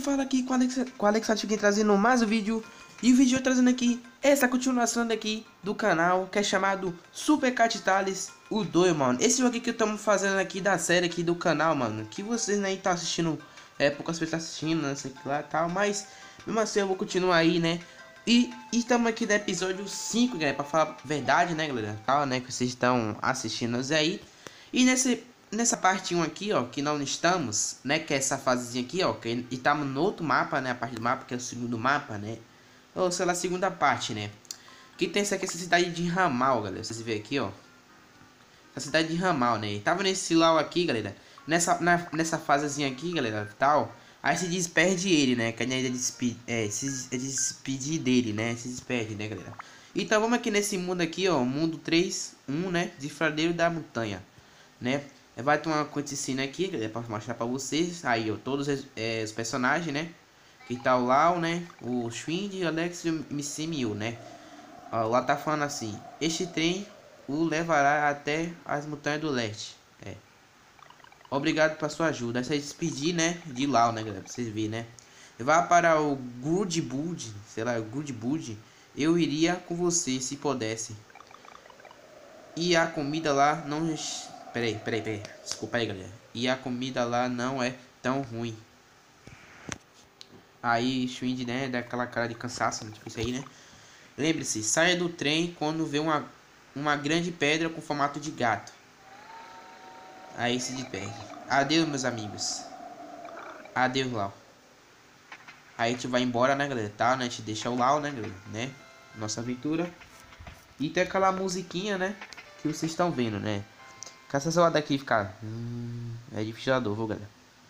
fala aqui com o Alex aqui trazendo mais um vídeo. E o vídeo eu trazendo aqui essa continuação daqui do canal, que é chamado Super Cat Tales, o 2, mano. Esse jogo aqui que estamos fazendo aqui da série aqui do canal, mano, que vocês nem tá assistindo, poucas pessoas assistindo, não sei o que lá e tal, mas mesmo assim eu vou continuar aí, né. E estamos aqui no episódio 5, galera, pra falar a verdade, né, galera, tal, né, que vocês estão assistindo aí. E nessa parte 1 aqui, ó, que não estamos, né, que é essa fasezinha aqui, ó, que estamos no outro mapa, né, a parte do mapa, que é o segundo mapa, né, ou sei lá, a segunda parte, né, que tem essa cidade de Ramal, galera, vocês veem aqui, ó, a cidade de Ramal, né, e tava nesse lau aqui, galera, nessa fasezinha aqui, galera, tal, aí se despede ele, né, que a gente se despedir dele, né, se despede, né, galera. Então vamos aqui nesse mundo aqui, ó, mundo 3.1, né, Desfiladeiro da Montanha, né. Vai ter uma cutscene aqui, galera, pra mostrar pra vocês. Aí, ó, todos os personagens, né? Que tá o Lau, né? O Schwind, o Alex e o MC1000, né? Ó, lá tá falando assim: este trem o levará até as montanhas do leste. Obrigado pela sua ajuda. Essa é despedir, né? De Lau, né, galera? Pra vocês verem, né? Vá para o Goodwood, sei lá, Goodwood. Eu iria com você se pudesse. E a comida lá não... Peraí. Desculpa aí, galera. E a comida lá não é tão ruim. Aí, Schwind, né? Dá aquela cara de cansaço, né? Tipo isso aí, né? Lembre-se, saia do trem quando vê uma grande pedra com formato de gato. Aí se despede. Adeus, meus amigos. Adeus, Lau. Aí a gente vai embora, né, galera? Tá, né? A gente deixa o Lau, né, galera? Né? Nossa aventura. E tem aquela musiquinha, né? Que vocês estão vendo, né? Caça essa daqui ficar. É difícil, viu, galera?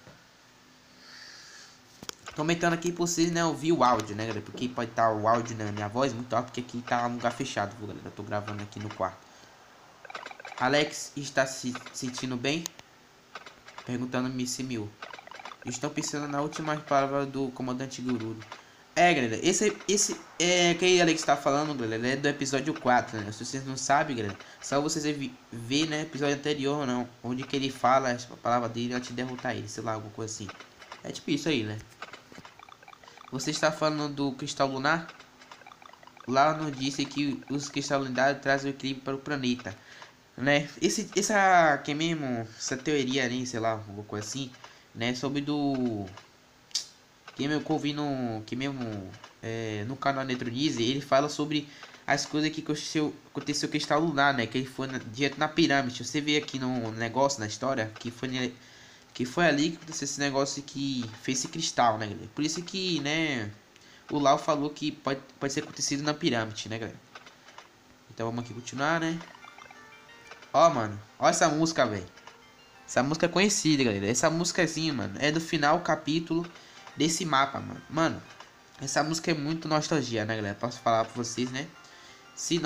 Tô aumentando aqui pra vocês, né, ouvir o áudio, né, galera? Porque pode estar o áudio na minha voz muito alto, porque aqui tá um lugar fechado, viu, galera? Eu tô gravando aqui no quarto. Alex está se sentindo bem? Perguntando MC1000. Estou pensando na última palavra do comandante Gururo. Galera, esse que Alex tá falando, galera, é do episódio 4, né? Se vocês não sabem, galera, só vocês ver, né, episódio anterior, não, onde que ele fala a palavra dele antes de derrotar ele, sei lá, alguma coisa assim. É tipo isso aí, né? Você está falando do cristal lunar? Lá não disse que os cristais lunares trazem o equilíbrio para o planeta, né? Essa mesmo, essa teoria, né, sei lá, alguma coisa assim, né, sobre do... que eu vi no canal Netronize, ele fala sobre as coisas que aconteceu com o cristal lunar, né? Que ele foi direto na pirâmide. Você vê aqui no negócio, na história, que foi ali que aconteceu esse negócio que fez esse cristal, né, galera? Por isso que, né, o Lau falou que pode ser acontecido na pirâmide, né, galera? Então vamos aqui continuar, né? Ó, mano, ó essa música, velho. Essa música é conhecida, galera. Essa música assim, mano, é do final capítulo desse mapa, mano. Mano, essa música é muito nostalgia, né, galera? Posso falar pra vocês, né? Se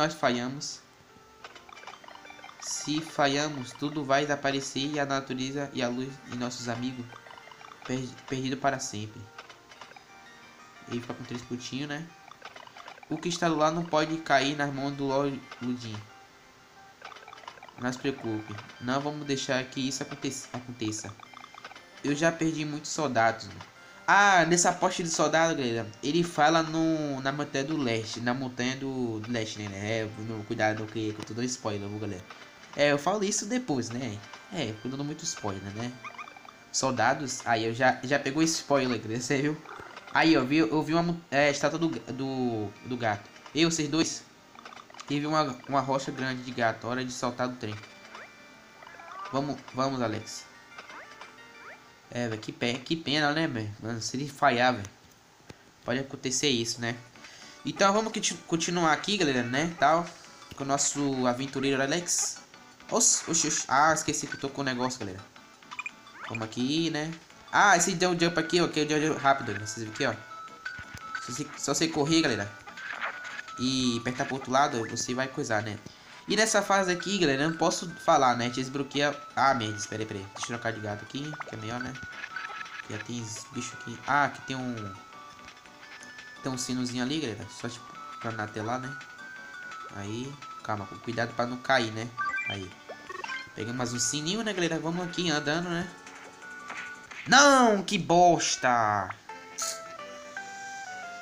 falhamos, tudo vai desaparecer e a natureza e a luz e nossos amigos perdido para sempre. Ele fica com 3 pontinhos, né? O que está lá não pode cair nas mãos do Ludin. Não se preocupe, não vamos deixar que isso aconteça. Eu já perdi muitos soldados, né? Ah, nessa poste de soldado, galera, ele fala na montanha do leste. Na montanha do leste, né? Cuidado que eu tô dando spoiler, viu, galera? Eu falo isso depois, né? Eu tô dando muito spoiler, né? Soldados. Aí, eu já pegou spoiler, galera, você viu? Aí, eu vi uma estátua do gato. Vocês dois. Teve uma rocha grande de gato. Hora de saltar do trem. Vamos, Alex. Velho, que pena, né, velho? Mano, se ele falhar, velho, pode acontecer isso, né? Então vamos continuar aqui, galera, né? Tal, com o nosso aventureiro Alex. Oxi. Ah, esqueci que eu tô com o negócio, galera. Vamos aqui, né? Ah, esse deu um jump aqui, ó, que é um jump rápido, né? Vocês viram aqui, ó. Só você correr, galera, e apertar pro outro lado, você vai coisar, né? E nessa fase aqui, galera, eu não posso falar, né? Desbloqueia... Ah, merda, peraí. Deixa eu trocar de gato aqui, que é melhor, né? Já tem esse bicho aqui. Ah, aqui tem um sinozinho ali, galera. Só tipo, pra não atelar, né? Aí, calma, com cuidado pra não cair, né? Aí. Pegamos mais um sininho, né, galera? Vamos aqui andando, né? Não, que bosta!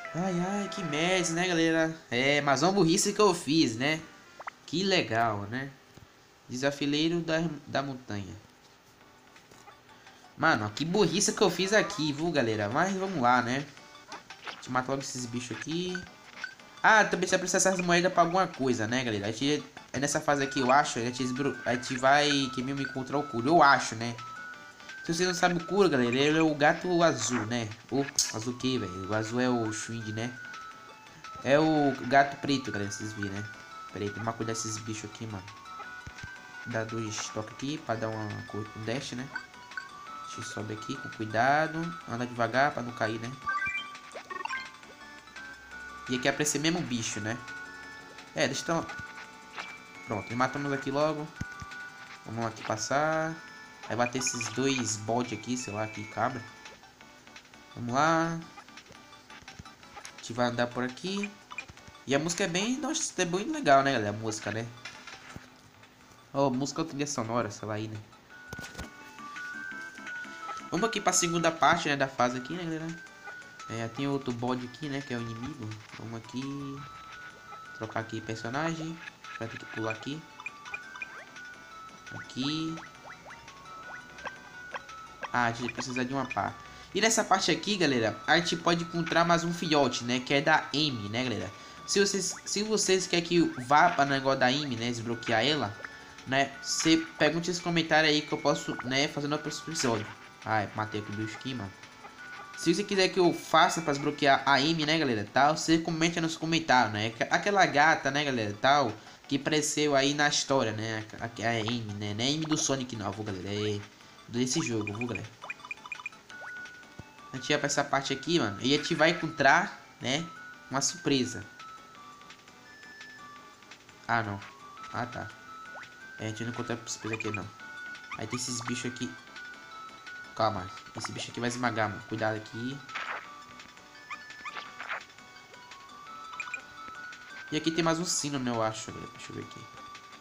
Ai, ai, que merda, né, galera? É, mas uma burrice que eu fiz, né? Que legal, né? Desafileiro da montanha. Mano, que burrice que eu fiz aqui, viu, galera? Mas vamos lá, né? Deixa eu matar logo esses bichos aqui. Ah, também você precisa dessas moedas pra alguma coisa, né, galera? A gente, é nessa fase aqui, eu acho, a gente vai que mesmo encontrar o Kuro. Eu acho, né? Se você não sabe o Kuro, galera, ele é o gato azul, né? O azul que, velho? O azul é o Shwind, né? É o gato preto, galera, vocês viram, né? Pera aí, tem uma cuidar desses bichos aqui, mano. Dá 2 toques aqui pra dar um dash, né? Deixa eu subir aqui com cuidado. Anda devagar pra não cair, né? E aqui aparecer mesmo o bicho, né? É, deixa eu... Pronto, matamos aqui logo. Vamos aqui passar. Vai bater esses 2 bodes aqui, sei lá, que cabra. Vamos lá. A gente vai andar por aqui. E a música é bem... Nossa, é bem legal, né, galera? A música, né? Oh, música ou trilha sonora, sei lá aí, né? Vamos aqui pra segunda parte, né, da fase aqui, né, galera? É, tem outro bode aqui, né, que é o inimigo. Vamos aqui... Trocar aqui personagem. Vai ter que pular aqui. Aqui. Ah, a gente precisa de uma pá. E nessa parte aqui, galera, a gente pode encontrar mais um filhote, né? Que é da Amy, né, galera? Se vocês querem que vá para o negócio da Amy, né? Desbloquear ela, né? Você pergunte nos comentários aí que eu posso, né? Fazer no próximo episódio. Ai, matei aqui o bicho aqui, mano. Se você quiser que eu faça para desbloquear a Amy, né, galera, tal, você comenta nos comentários, né? Aquela gata, né, galera, tal, que apareceu aí na história, né? A Amy, né? Não é Amy do Sonic novo, galera. É desse jogo, viu, galera? A gente vai pra essa parte aqui, mano. E a gente vai encontrar, né? Uma surpresa. Ah, não. Ah, tá. É, a gente não encontra surpresa aqui, não. Aí tem esses bichos aqui. Calma. Esse bicho aqui vai esmagar, mano. Cuidado aqui. E aqui tem mais um sino, né? Eu acho, galera. Deixa eu ver aqui.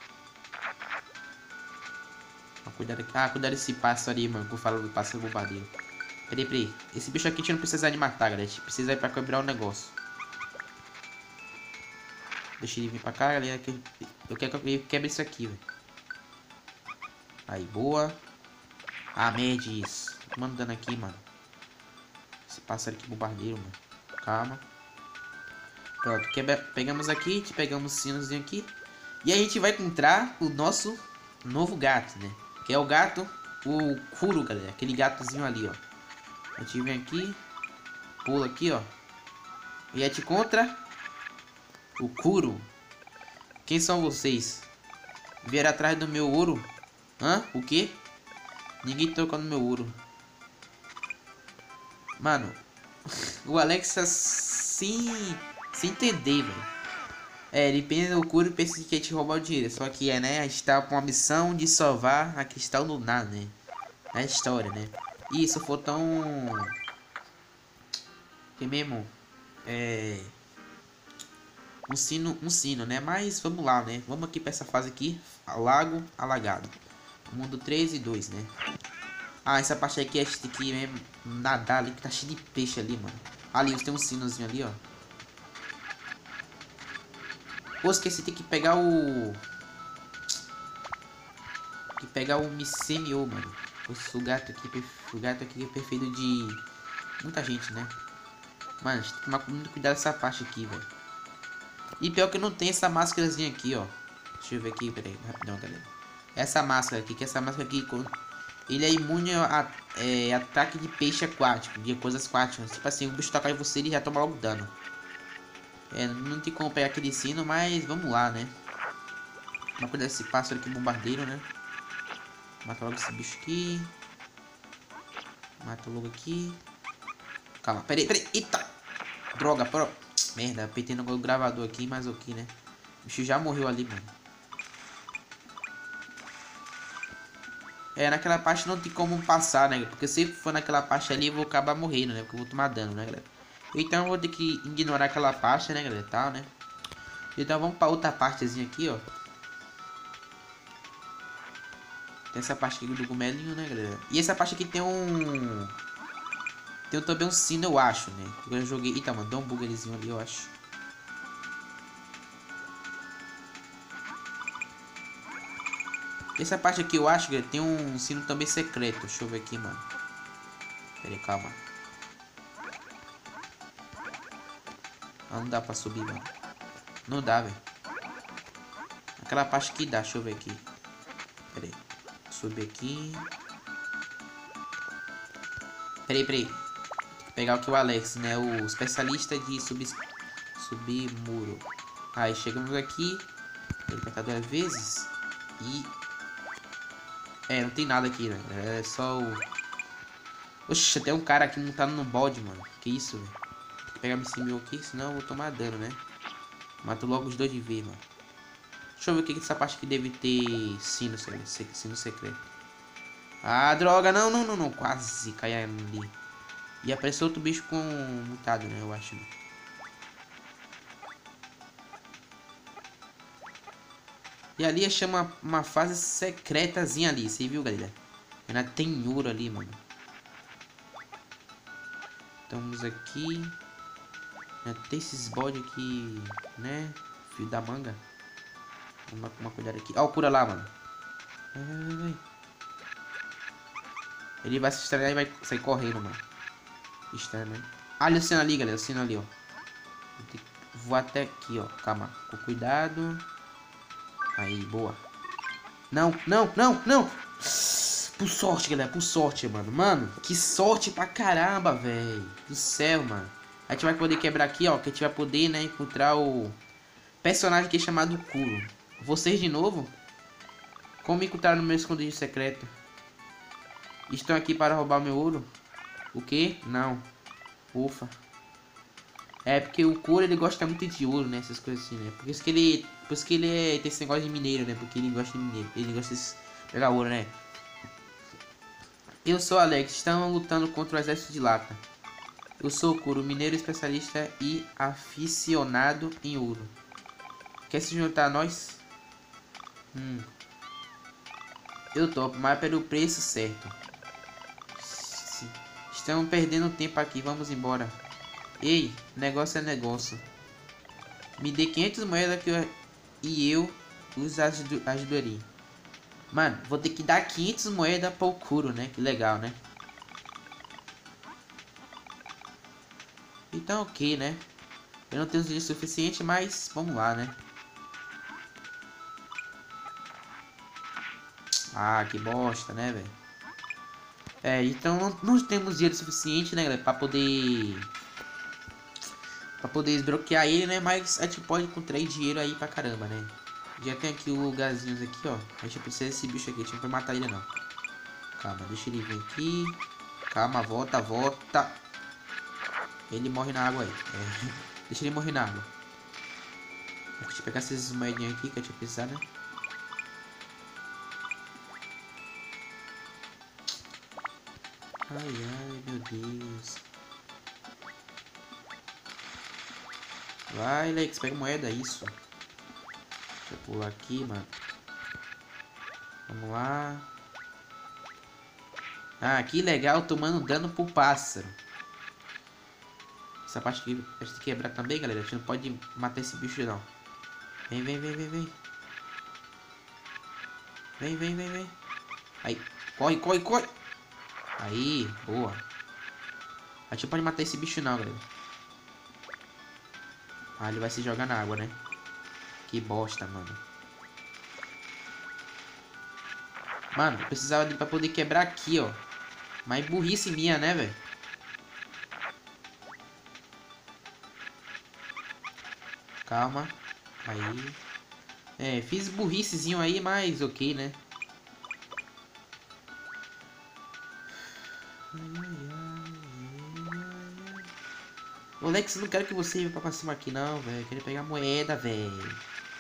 Cuidado aqui. Ah, cuidado desse pássaro aí, mano. Que eu falo do pássaro bombardeiro. Peraí. Esse bicho aqui a gente não precisa de matar, galera. A gente precisa ir pra quebrar o negócio. Deixa ele vir pra cá, galera. Eu quero que ele quebre isso aqui, velho. Aí, boa. Ah, merda, isso. Tô tomando dano aqui, mano. Esse pássaro aqui bombardeiro, mano. Calma. Pronto, pegamos aqui. Pegamos o sinozinho aqui. E a gente vai encontrar o nosso novo gato, né? Que é o gato, o Kuro, galera. Aquele gatozinho ali, ó. A gente vem aqui. Pula aqui, ó. E a gente encontra o Kuro. Quem são vocês? Vieram atrás do meu ouro? Hã? O quê? Ninguém tocou no meu ouro. Mano, o Alexa se entender, velho. É, ele pensa no Kuro e pensa que a gente roubou o dinheiro. Só que é, né? A gente tá com a missão de salvar a Cristal Lunar, né? Na história, né? E isso for tão... Que mesmo? É... Um sino, né? Mas vamos lá, né? Vamos aqui pra essa fase aqui. Lago alagado. Mundo 3 e 2, né? Ah, essa parte aqui a gente tem que mesmo nadar ali, que tá cheio de peixe ali, mano. Ali, tem um sinozinho ali, ó. Pô, esqueci, tem que pegar o... Tem que pegar o Missemiô, mano. O gato aqui é perfeito de muita gente, né? Mano, a gente tem que tomar muito cuidado nessa parte aqui, velho. E pior que não tem essa máscarazinha aqui, ó. Deixa eu ver aqui, peraí, rapidão, galera. Essa máscara aqui, ele é imune a ataque de peixe aquático, de coisas aquáticas. Tipo assim, o bicho tocar em você, ele já toma logo dano. É, não tem como pegar aquele sino, mas vamos lá, né? Vamos cuidar desse pássaro aqui, bombardeiro, né? Mata logo esse bicho aqui. Mata logo aqui. Calma, peraí. Eita! Droga, merda, apertei no gravador aqui, mas o que, né? O bicho já morreu ali, mano. É, naquela parte não tem como passar, né? Porque se for naquela parte ali, eu vou acabar morrendo, né? Porque eu vou tomar dano, né, galera? Então eu vou ter que ignorar aquela parte, né, galera? Tal, né? Então vamos pra outra partezinha aqui, ó. Tem essa parte aqui do cogumelinho, né, galera? E essa parte aqui tem um... Tem também um sino, eu acho, né? Eu joguei... Eita, mano, deu um buggerzinho ali, eu acho. Essa parte aqui, eu acho, que tem um sino também secreto. Deixa eu ver aqui, mano. Pera aí, calma. Ah, não dá pra subir, mano. Não dá, velho. Aquela parte que dá, deixa eu ver aqui. Pera aí. Subir aqui. Pera aí. Tem que pegar aqui o Alex, né? O especialista de subir muro. Aí chegamos aqui. Ele apertar 2 vezes. E... não tem nada aqui, né? É só o... Oxe, tem um cara aqui montado no bode, mano. Que isso, velho? Tem que pegar esse meu aqui, senão eu vou tomar dano, né? Mato logo os dois de vez, mano. Deixa eu ver o que essa parte aqui deve ter sino secreto. Ah, droga. Não. Quase cai ali. E apareceu outro bicho com mutado, né? Eu acho. E ali chama uma fase secretazinha ali. Você viu, galera? Ainda tem ouro ali, mano. Estamos aqui. Tem esses bodes aqui, né? Fio da manga. Vamos tomar cuidado aqui. Ó, cura lá, mano. Vai. Ele vai se estranhar e vai sair correndo, mano. Estranho, né? Olha o sino ali, galera. O sino ali, ó. Vou até aqui, ó. Calma. Com cuidado. Aí, boa. Não. Por sorte, galera. Por sorte, mano. Mano, que sorte pra caramba, velho. Do céu, mano. A gente vai poder quebrar aqui, ó. Que a gente vai poder, né, encontrar o personagem que é chamado Kuro. Vocês de novo? Como encontrar no meu esconderijo secreto? Estão aqui para roubar meu ouro? O quê? Não. Ufa. É porque o Kuro, ele gosta muito de ouro, né? Essas coisas assim, né? Por isso que ele tem esse negócio de mineiro, né? Porque ele gosta de mineiro. Ele gosta de pegar ouro, né? Eu sou Alex. Estão lutando contra o exército de lata. Eu sou o Kuro, mineiro especialista e aficionado em ouro. Quer se juntar a nós? Eu topo, mas pelo preço certo. Estamos perdendo tempo aqui, vamos embora. Ei, negócio é negócio. Me dê 500 moedas e eu os ajudarei. Mano, vou ter que dar 500 moedas para o Kuro, né? Que legal, né? Então, ok, né? Eu não tenho dinheiro suficiente, mas vamos lá, né? Ah, que bosta, né, velho? Então não temos dinheiro suficiente, né, galera? Pra poder desbloquear ele, né? Mas a gente pode encontrar dinheiro aí pra caramba, né? Já tem aqui o lugarzinhos aqui, ó. A gente precisa desse bicho aqui. A gente não vai matar ele, não. Calma, deixa ele vir aqui. Calma, volta. Ele morre na água aí. Deixa ele morrer na água. Deixa eu pegar essas moedinhas aqui que a gente precisa, né? Ai, meu Deus. Vai, Lex, pega moeda, isso. Deixa eu pular aqui, mano. Vamos lá. Ah, que legal, tomando dano pro pássaro. Essa parte aqui a gente tem que quebrar também, galera. A gente não pode matar esse bicho, não. Vem. Vem. Aí, corre. Aí, boa. A gente não pode matar esse bicho, não, galera. Ah, ele vai se jogar na água, né? Que bosta, mano. Mano, eu precisava dele pra poder quebrar aqui, ó. Mas burrice minha, né, velho? Calma. Aí. Fiz burricezinho aí, mas ok, né? Ô, Lex, não quero que você vá pra cima aqui, não, velho. Quero pegar moeda, velho.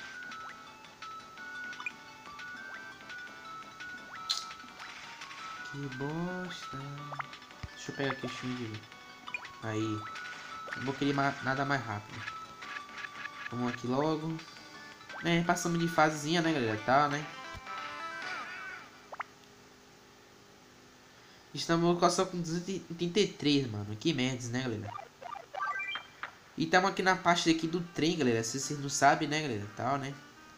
Que bosta. Deixa eu pegar aqui o xingue. Aí. Não vou querer nada mais rápido. Vamos aqui logo. Passamos de fasezinha, né, galera? Tá, né? Estamos só com 283, mano. Que merda, né, galera? E estamos aqui na parte aqui do trem, galera. Se vocês não sabem, né, galera? Tal, né?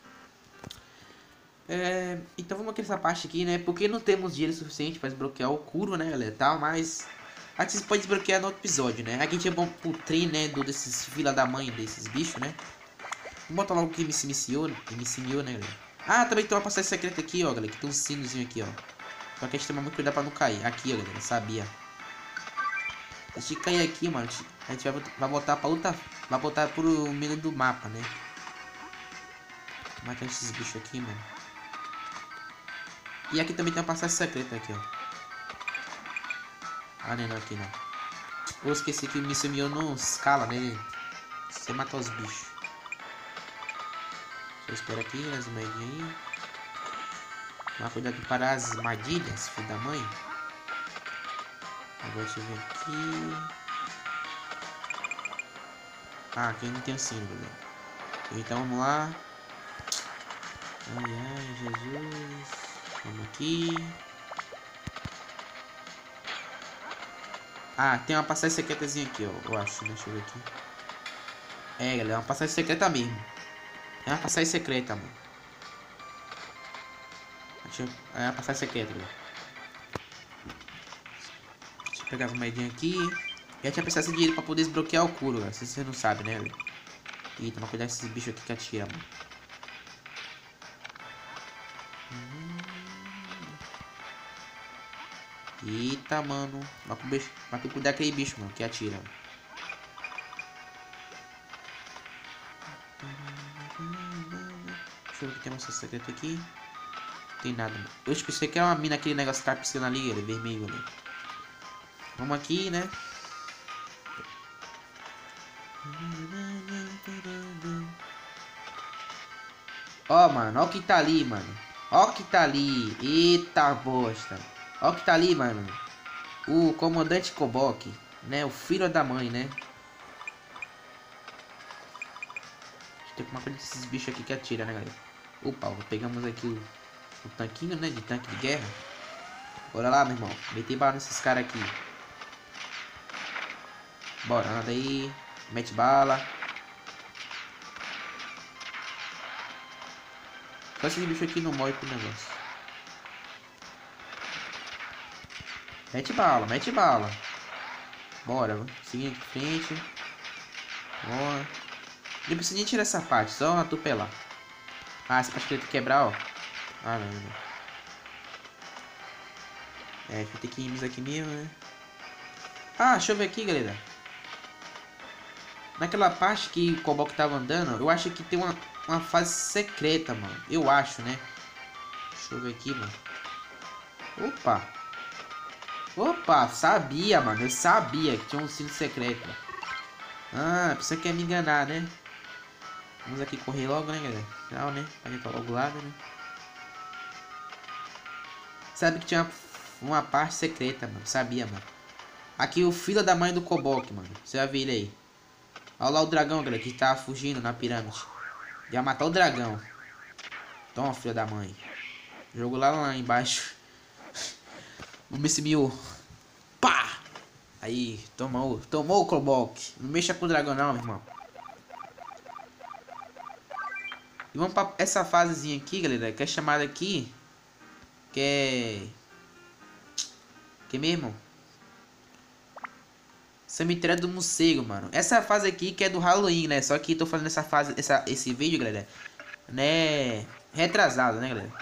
Então vamos aqui nessa parte aqui, né? Porque não temos dinheiro suficiente para desbloquear o Kuro, né, galera? Tal, mas a gente pode desbloquear no outro episódio, né? Aqui a gente é bom pro trem, né? Desses fila da mãe, desses bichos, né? Vamos botar logo que me iniciou, né, galera? Ah, também tem uma passagem secreta aqui, ó, galera. Que tem um sinozinho aqui, ó. Só que a gente tem muito cuidado pra não cair. Aqui, ó, galera. Sabia. Se a gente cair aqui, mano, a gente vai botar pra outra. Vai botar pro meio do mapa, né? Matar esses bichos aqui, mano. E aqui também tem uma passagem secreta aqui, ó. Ah, não, aqui não. Eu esqueci que o Mr. Mio não escala, né? Você matar os bichos. Só espera aqui, as moedinhas aí. Tomar cuidado para as armadilhas, filho da mãe. Agora deixa eu ver aqui. Ah, aqui não tem o sino, galera. Então vamos lá. Ai, ai, Jesus. Vamos aqui. Ah, tem uma passagem secretazinha aqui, ó. Eu acho, deixa eu ver aqui. É, galera, é uma passagem secreta mesmo. É uma passagem secreta, mano. É uma passagem secreta, galera. Deixa eu pegar as moedinhas aqui. E a gente vai precisar de dinheiro pra poder desbloquear o Kuro, galera. Se você não sabe, né, galera? Ih, toma cuidado desses bichos aqui que atiram, mano. Eita, mano. Vai cuidar daquele bicho, mano, que atira. Deixa eu ver o que tem nosso segredo aqui. Não tem nada, mano. Eu pensei que era uma mina, aquele negócio que tá piscando ali, ele vermelho ali. Vamos aqui, né? Ó, mano, ó o que tá ali, mano. Ó o que tá ali. Eita bosta. Ó o que tá ali, mano. O comandante Kobok, né? O filho da mãe, né? Tem que tomar cuidado desses bichos aqui que atira, né, galera? Opa, pegamos aqui o tanquinho, né? De tanque de guerra. Bora lá, meu irmão. Meti bala nesses caras aqui. Bora, anda aí. Mete bala. Só esse bicho aqui não morre pro negócio. Mete bala, mete bala. Bora, seguir em frente. Bora. Não precisa nem tirar essa parte, só atropelar. Ah, essa parte que ele quebrar, ó. Ah, não. É, vai ter que ir aqui mesmo, né? Ah, deixa eu ver aqui, galera. Naquela parte que o Kobok tava andando, eu acho que tem uma fase secreta, mano. Eu acho, né? Deixa eu ver aqui, mano. Opa! Opa, sabia, mano. Eu sabia que tinha um sino secreto. Ah, você quer me enganar, né? Vamos aqui correr logo, né, galera? Não, né? Pra gente tá logo lá, né? Sabe que tinha uma parte secreta, mano. Sabia, mano. Aqui o filho da mãe do Kobok, mano. Você vai ver ele aí. Olha lá o dragão, galera, que tá fugindo na pirâmide. Já matar o dragão. Toma, filho da mãe. Jogo lá embaixo. O Mr. Mio. Pá! Aí, tomou o Kobok. Não mexa com o dragão não, meu irmão. E vamos pra essa fasezinha aqui, galera, que é chamada aqui. Que é mesmo? Cemitério do Morcego, mano. Essa fase aqui que é do Halloween, né? Só que tô fazendo essa fase, esse vídeo, galera, né? Retrasado, né, galera?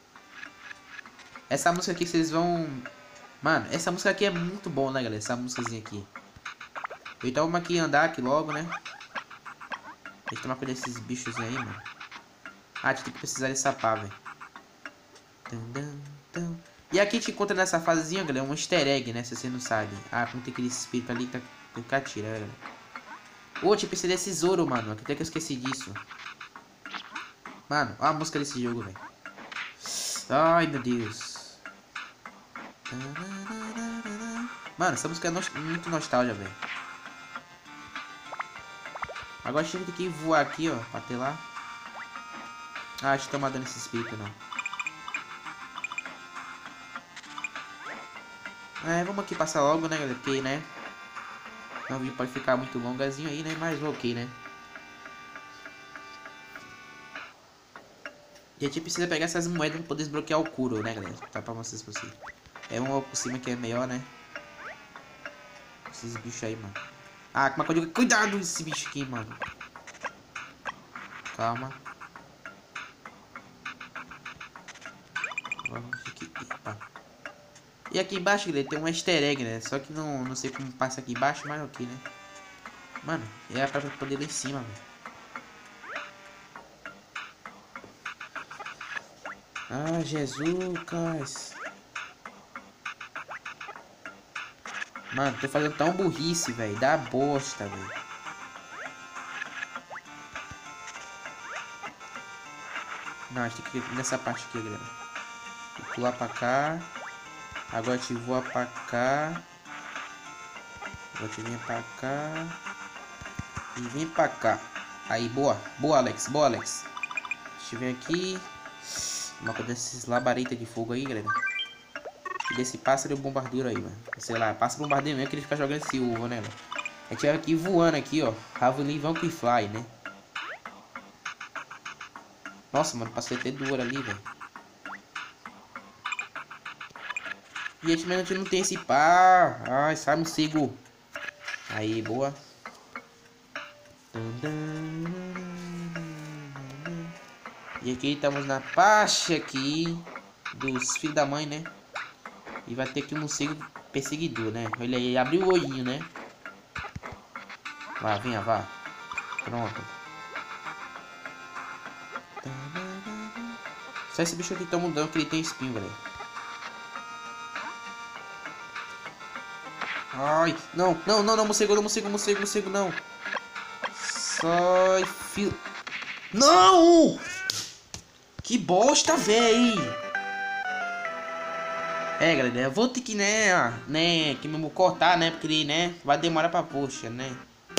Essa música aqui vocês vão... Mano, essa música aqui é muito bom, né, galera? Essa músicazinha aqui. Então vamos aqui andar aqui logo, né? Deixa eu tomar cuidado desses bichos aí, mano. Ah, a gente tem que precisar dessa pá, velho. E aqui a gente encontra nessa fasezinha, galera, um easter egg, né? Se você não sabe. Ah, como tem aquele espírito ali que atira, galera. Ô, tinha pensado desse tesouro, mano. Até que eu esqueci disso. Mano, olha a música desse jogo, velho. Ai, meu Deus. Mano, essa música é muito nostálgica, velho. Agora a gente tem que voar aqui, ó, pra ter lá. Ah, acho que tá matando esse espírito, não. Vamos aqui passar logo, né, galera? Porque, né? O vídeo pode ficar muito longazinho aí, né? Mas ok, né? E a gente precisa pegar essas moedas para poder desbloquear o Kuro, né, galera? Tá pra vocês por cima. É um por cima que é melhor, né? Esses bichos aí, mano. Ah, como é que eu digo? Cuidado desse bicho aqui, mano. Calma. Vamos aqui. Epa. E aqui embaixo, galera, tem um easter egg, né? Só que não sei como passa aqui embaixo, mas ok, né? Mano, é pra poder ir lá em cima, velho. Ah, Jesus, cara. Mano, tô fazendo tão burrice, velho. Dá bosta, velho. Não, a gente tem que ir nessa parte aqui, galera. Vou pular pra cá. Agora a gente voa pra cá. Agora a gente vem pra cá. E vem pra cá. Aí, boa. Boa, Alex. Boa, Alex. A gente vem aqui. Uma coisa desses labaredas de fogo aí, galera. E desse pássaro bombardeiro aí, mano. Sei lá, pássaro bombardeiro mesmo que ele fica jogando esse ovo, né, mano? A gente vai aqui voando aqui, ó. Raveling vão que fly, né? Nossa, mano, passei até duro ali, velho. E a gente não tem esse pá. Ai, sai, morcego. Aí, boa. E aqui estamos na parte aqui dos filhos da mãe, né? E vai ter que um morcego perseguidor, né? Ele aí abriu o olhinho, né? Vá, venha, vá. Pronto. Só esse bicho aqui tá mudando que ele tem espinho, galera. Ai, não, morcego, não. Sai, filho. Não! Que bosta, véi! Galera, eu vou ter que, que me cortar, né? Porque ele, né, vai demorar pra poxa, né?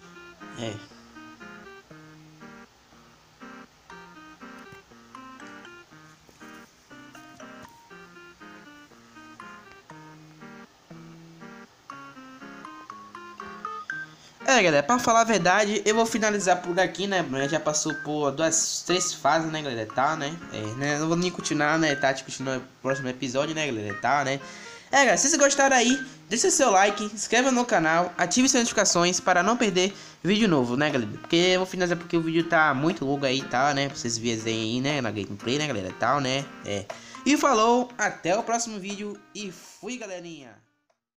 Galera, pra falar a verdade, eu vou finalizar por aqui, né? Já passou por 3 fases, né, galera? Tá, né? Não vou nem continuar, né? Tá, continuando no próximo episódio, né, galera? Tá, né? Galera, se vocês gostaram aí, deixa seu like, se inscreva no canal, ative as notificações para não perder vídeo novo, né, galera? Porque eu vou finalizar porque o vídeo tá muito longo aí, tá, né? Pra vocês verem aí, né, na gameplay, né, galera? Tal, né? E falou, até o próximo vídeo e fui, galerinha!